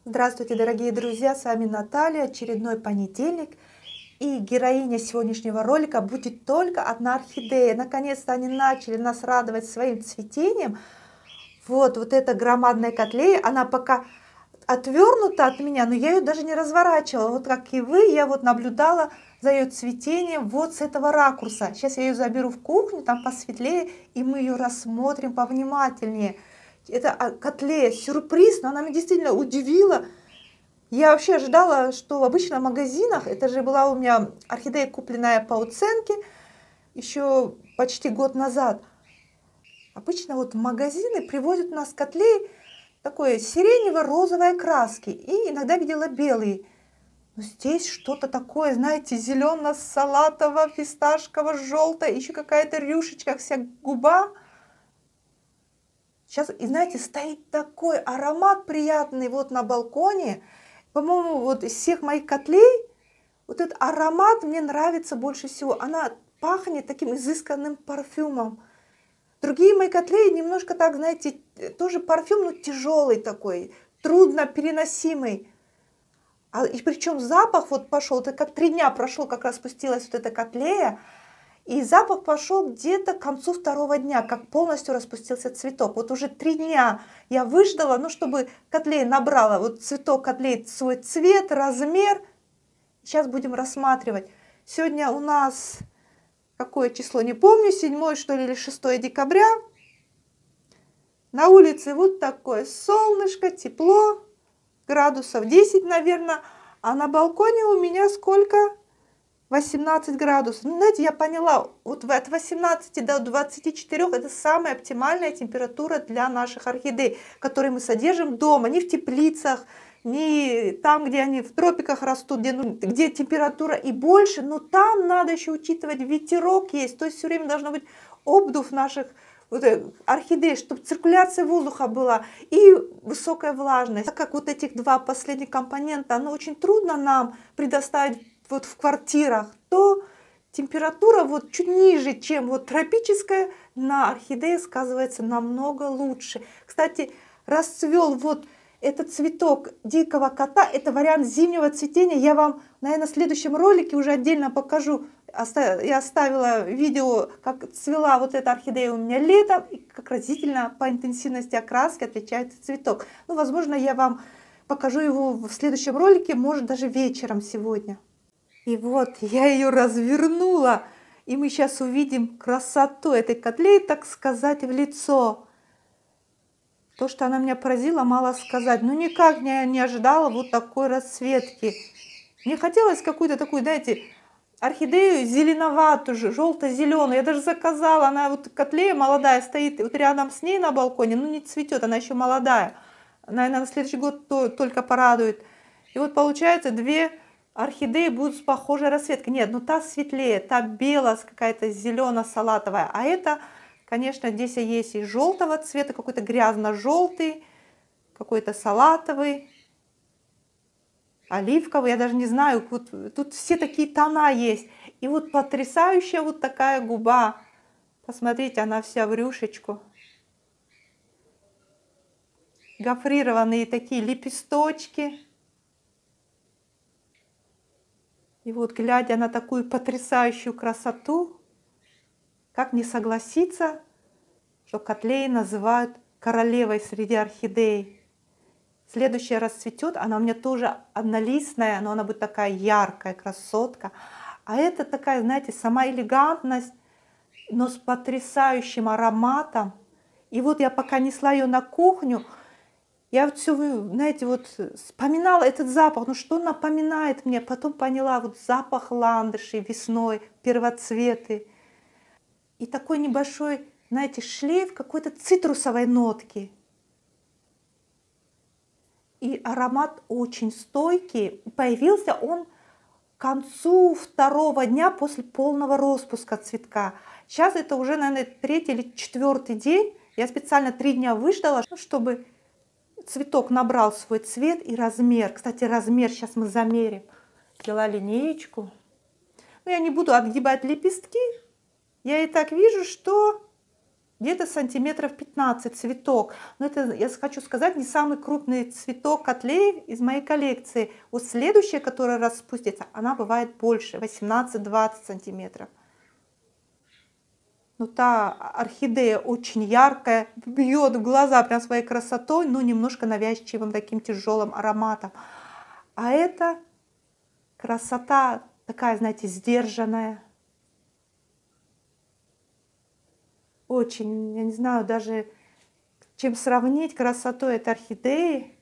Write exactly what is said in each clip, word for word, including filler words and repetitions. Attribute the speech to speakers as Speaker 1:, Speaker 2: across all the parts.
Speaker 1: Здравствуйте, дорогие друзья, с вами Наталья, очередной понедельник. И героиня сегодняшнего ролика будет только одна орхидея. Наконец-то они начали нас радовать своим цветением. Вот, вот эта громадная котлея, она пока отвернута от меня, но я ее даже не разворачивала. Вот как и вы, я вот наблюдала за ее цветением вот с этого ракурса. Сейчас я ее заберу в кухню, там посветлее, и мы ее рассмотрим повнимательнее. Это котлея, сюрприз, но она меня действительно удивила. Я вообще ожидала, что в обычных магазинах, это же была у меня орхидея, купленная по уценке еще почти год назад. Обычно вот магазины привозят у нас котлеи такой сиренево-розовой краски, и иногда видела белые. Но здесь что-то такое, знаете, зелено-салатово, фисташково-желтое, еще какая-то рюшечка, вся губа. Сейчас, и знаете, стоит такой аромат приятный вот на балконе. По-моему, вот из всех моих котлей, вот этот аромат мне нравится больше всего. Она пахнет таким изысканным парфюмом. Другие мои котлеи немножко так, знаете, тоже парфюм, но тяжелый такой, трудно переносимый. А, и причем запах вот пошел, это как три дня прошло, как распустилась вот эта котлея. И запах пошел где-то к концу второго дня, как полностью распустился цветок. Вот уже три дня я выждала, ну, чтобы котлея набрала, вот цветок котлеи свой цвет, размер. Сейчас будем рассматривать. Сегодня у нас, какое число, не помню, седьмое, что ли, или шестое декабря. На улице вот такое солнышко, тепло, градусов десять, наверное. А на балконе у меня сколько? восемнадцать градусов. Ну, знаете, я поняла, вот от восемнадцати до двадцати четырёх это самая оптимальная температура для наших орхидей, которые мы содержим дома, не в теплицах, не там, где они в тропиках растут, где, ну, где температура и больше, но там надо еще учитывать, ветерок есть, то есть все время должно быть обдув наших вот, орхидей, чтобы циркуляция воздуха была и высокая влажность. Так как вот этих два последних компонента, оно очень трудно нам предоставить вот в квартирах, то температура вот чуть ниже, чем вот тропическая, на орхидее сказывается намного лучше. Кстати, расцвел вот этот цветок дикого кота, это вариант зимнего цветения. Я вам, наверное, в следующем ролике уже отдельно покажу. Я оставила видео, как цвела вот эта орхидея у меня летом, и как разительно по интенсивности окраски отличается цветок. Ну, возможно, я вам покажу его в следующем ролике, может, даже вечером сегодня. И вот я ее развернула, и мы сейчас увидим красоту этой котлеи, так сказать, в лицо. То, что она меня поразила, мало сказать. Ну, никак не, не ожидала вот такой расцветки. Мне хотелось какую-то такую, знаете, орхидею зеленоватую, желто-зеленую. Я даже заказала, она вот котлея молодая стоит вот рядом с ней на балконе, ну не цветет, она еще молодая. Наверное, на следующий год то, только порадует. И вот получается две орхидеи будут с похожей расцветкой. Нет, ну та светлее, та белая, какая-то зелено-салатовая. А это, конечно, здесь есть и желтого цвета, какой-то грязно-желтый, какой-то салатовый, оливковый. Я даже не знаю, вот, тут все такие тона есть. И вот потрясающая вот такая губа. Посмотрите, она вся в рюшечку. Гофрированные такие лепесточки. И вот, глядя на такую потрясающую красоту, как не согласиться, что котлеи называют королевой среди орхидей. Следующая расцветет, она у меня тоже однолистная, но она будет такая яркая, красотка. А это такая, знаете, сама элегантность, но с потрясающим ароматом. И вот я пока несла ее на кухню, я вот все, знаете, вот вспоминала этот запах, ну что напоминает мне, потом поняла, вот запах ландышей весной, первоцветы. И такой небольшой, знаете, шлейф какой-то цитрусовой нотки. И аромат очень стойкий. Появился он к концу второго дня после полного распуска цветка. Сейчас это уже, наверное, третий или четвертый день. Я специально три дня выждала, чтобы цветок набрал свой цвет и размер. Кстати, размер сейчас мы замерим. Взяла линеечку. Но я не буду отгибать лепестки. Я и так вижу, что где-то сантиметров пятнадцать цветок. Но это, я хочу сказать, не самый крупный цветок котлеев из моей коллекции. Вот следующая, которая распустится, она бывает больше, восемнадцать-двадцать сантиметров. Но та орхидея очень яркая, бьет в глаза прям своей красотой, но немножко навязчивым таким тяжелым ароматом. А это красота такая, знаете, сдержанная. Очень, я не знаю даже, чем сравнить красоту этой орхидеи.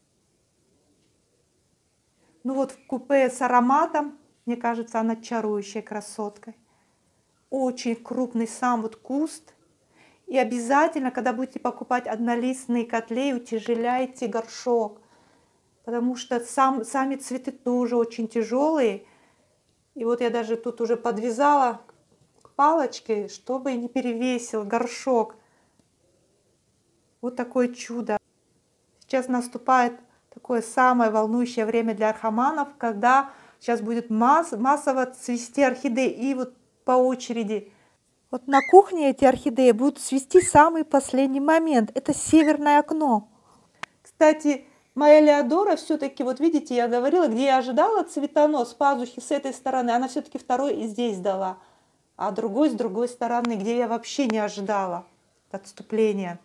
Speaker 1: Ну вот в купе с ароматом, мне кажется, она чарующая красоткой. Очень крупный сам вот куст. И обязательно, когда будете покупать однолистные котлеи, утяжеляйте горшок. Потому что сам, сами цветы тоже очень тяжелые. И вот я даже тут уже подвязала к палочке, чтобы не перевесил горшок. Вот такое чудо. Сейчас наступает такое самое волнующее время для орхоманов, когда сейчас будет масс, массово цвести орхидеи. И вот по очереди. Вот на кухне эти орхидеи будут цвести в самый последний момент. Это северное окно. Кстати, моя Леодора все-таки, вот видите, я говорила, где я ожидала цветонос, пазухи с этой стороны, она все-таки второй и здесь дала. А другой с другой стороны, где я вообще не ожидала отступления.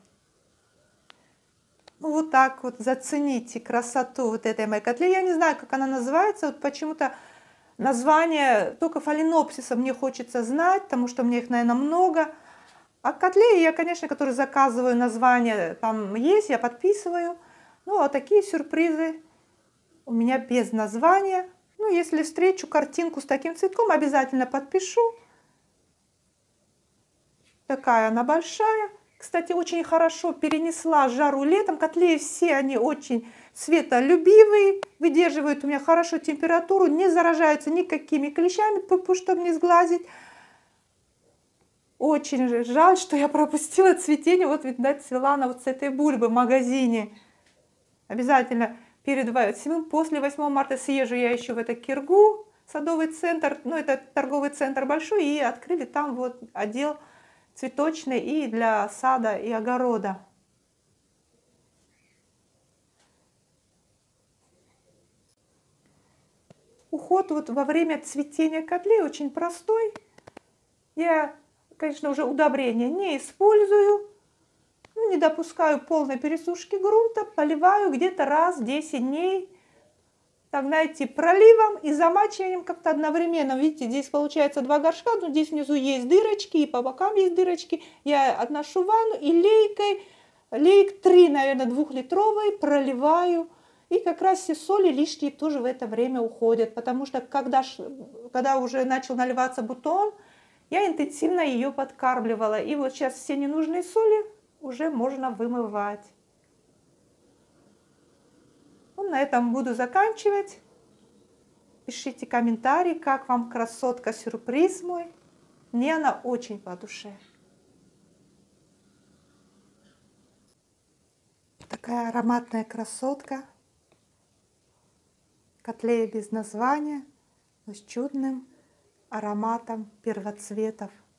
Speaker 1: Ну вот так вот зацените красоту вот этой моей котлеи. Я не знаю, как она называется, вот почему-то название только фаленопсиса мне хочется знать, потому что мне их, наверное, много. А котлеи я, конечно, которые заказываю, название там есть, я подписываю. Ну, а такие сюрпризы у меня без названия. Ну, если встречу картинку с таким цветком, обязательно подпишу. Такая она большая. Кстати, очень хорошо перенесла жару летом. Котлеи все, они очень светолюбивые, выдерживают у меня хорошо температуру, не заражаются никакими клещами, чтобы не сглазить. Очень жаль, что я пропустила цветение. Вот, видать, цвела она вот с этой бульбы в магазине. Обязательно перед, после восьмого марта съезжу я еще в это Киргу, садовый центр. Ну, это торговый центр большой, и открыли там вот отдел цветочный и для сада и огорода. Уход вот во время цветения котлей очень простой. Я, конечно, уже удобрения не использую, ну, не допускаю полной пересушки грунта, поливаю где-то раз в десять дней. Так, знаете, проливом и замачиванием как-то одновременно. Видите, здесь получается два горшка, но здесь внизу есть дырочки, и по бокам есть дырочки. Я отношу в ванну и лейкой, лейк три, наверное, двухлитровой проливаю. И как раз все соли лишние тоже в это время уходят, потому что когда, когда уже начал наливаться бутон, я интенсивно ее подкармливала. И вот сейчас все ненужные соли уже можно вымывать. Ну, на этом буду заканчивать. Пишите комментарии, как вам красотка-сюрприз мой. Мне она очень по душе. Такая ароматная красотка. Котлея без названия, но с чудным ароматом первоцветов.